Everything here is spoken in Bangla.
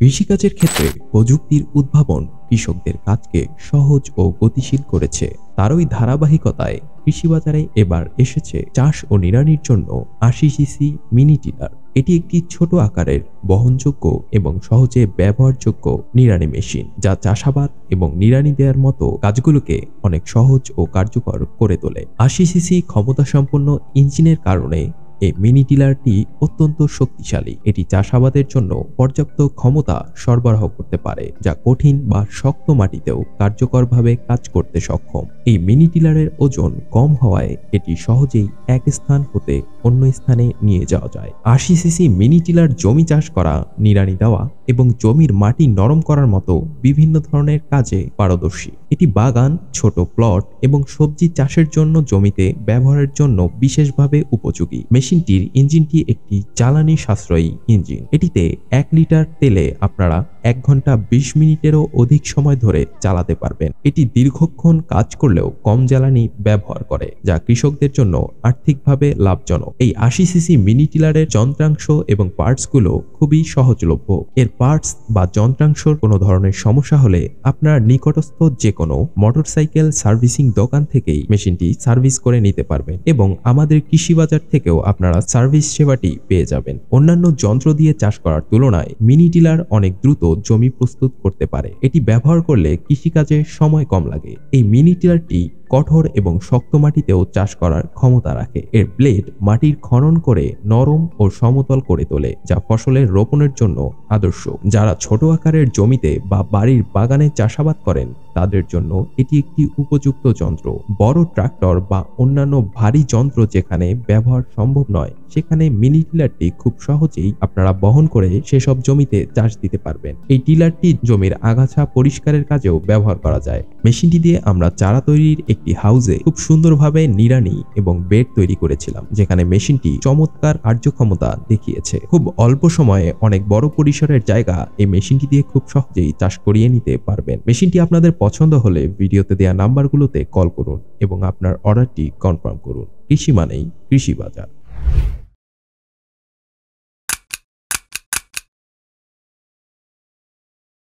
কৃষিকাজের ক্ষেত্রে প্রযুক্তির উদ্ভাবন কৃষকদের কাজকে সহজ ও গতিশীল করেছে। তারই ধারাবাহিকতায় কৃষি বাজারে এবার এসেছে চাষ ও নিড়ানির জন্য ৮০ সিসি মিনি টিলার। এটি একটি ছোট আকারের, বহনযোগ্য এবং সহজে ব্যবহারযোগ্য নিড়ানি মেশিন, যা চাষাবাদ এবং নিড়ানি দেওয়ার মতো কাজগুলোকে অনেক সহজ ও কার্যকর করে তোলে। ৮০ সিসি ক্ষমতাসম্পন্ন ইঞ্জিনের কারণে এই মিনি টিলারটি অত্যন্ত শক্তিশালী। এটি চাষাবাদের জন্য পর্যাপ্ত ক্ষমতা সরবরাহ করতে পারে, যা কঠিন বা শক্ত মাটিতেও কার্যকরভাবে কাজ করতে সক্ষম। এই মিনি টিলারের ওজন কম হওয়ায় এটি সহজেই এক স্থান হতে অন্য স্থানে নিয়ে যাওয়া যায়। ৮০ সিসি মিনি টিলার জমি চাষ করা, নিড়ানি দেওয়া এবং জমির মাটি নরম করার মতো বিভিন্ন ধরনের কাজে পারদর্শী। এটি বাগান, ছোট প্লট এবং সবজি চাষের জন্য জমিতে ব্যবহারের জন্য বিশেষভাবে উপযোগী। মেশিনটির ইঞ্জিনটি একটি জ্বালানি সাশ্রয়ী ইঞ্জিন। এটিতে ১ লিটার তেলে আপনারা ১ ঘন্টা ২০ মিনিটেরও অধিক সময় ধরে চালাতে পারবেন। এটি দীর্ঘক্ষণ কাজ করলেও কম জ্বালানি ব্যবহার করে, যা কৃষকদের জন্য আর্থিকভাবে লাভজনক। এই ৮০ সিসি মিনি টিলারের যন্ত্রাংশ এবং পার্টসগুলো খুবই সহজলভ্য। এর পার্টস বা যন্ত্রাংশর কোনো ধরনের সমস্যা হলে আপনার নিকটস্থ যে কোনো মোটরসাইকেল সার্ভিসিং দোকান থেকেই মেশিনটি সার্ভিস করে নিতে পারবেন এবং আমাদের কৃষি বাজার থেকেও আপনারা সার্ভিস সেবাটি পেয়ে যাবেন। অন্যান্য যন্ত্র দিয়ে চাষ করার তুলনায় মিনি টিলার অনেক দ্রুত জমি প্রস্তুত করতে পারে। এটি ব্যবহার করলে কৃষিকাজে সময় কম লাগে। এই মিনি টিলারটি কঠোর এবং শক্ত মাটিতেও চাষ করার ক্ষমতা রাখে। এর ব্লেড মাটির খনন করে নরম ও সমতল করে তোলে, যা ফসলের রোপণের জন্য আদর্শ। যারা ছোট আকারের জমিতে বা বাড়ির বাগানে চাষাবাদ করেন তাদের জন্য এটি একটি উপযুক্ত যন্ত্র। বড় ট্রাক্টর বা অন্যান্য ভারী যন্ত্র যেখানে ব্যবহার সম্ভব নয়, সেখানে মিনি টিলারটি খুব সহজেই আপনারা বহন করে সেসব জমিতে চাষ দিতে পারবেন। এই টিলারটি জমির আগাছা পরিষ্কারের কাজেও ব্যবহার করা যায়। মেশিনটি দিয়ে আমরা চারা তৈরির একটি হাউজে খুব সুন্দরভাবে নিড়ানি এবং বেড তৈরি করেছিলাম, যেখানে মেশিনটি চমৎকার কার্যক্ষমতা দেখিয়েছে। খুব অল্প সময়ে অনেক বড় পরিসরের জায়গা এই মেশিনটি দিয়ে খুব সহজেই চাষ করিয়ে নিতে পারবেন। মেশিনটি আপনাদের পছন্দ হলে ভিডিওতে দেওয়া নাম্বারগুলোতে কল করুন এবং আপনার অর্ডারটি কনফার্ম করুন। কৃষি মানেই কৃষি বাজার।